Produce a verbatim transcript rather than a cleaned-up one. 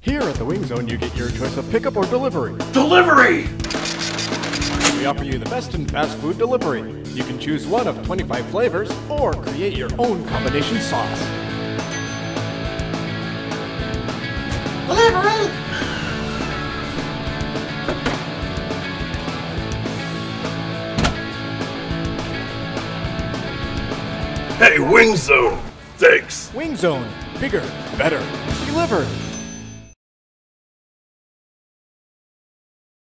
Here at the Wing Zone, you get your choice of pickup or delivery. Delivery! We offer you the best in fast food delivery. You can choose one of twenty-five flavors or create your own combination sauce. Delivery! Hey, Wing Zone! Thanks! Wing Zone, bigger, better, delivered.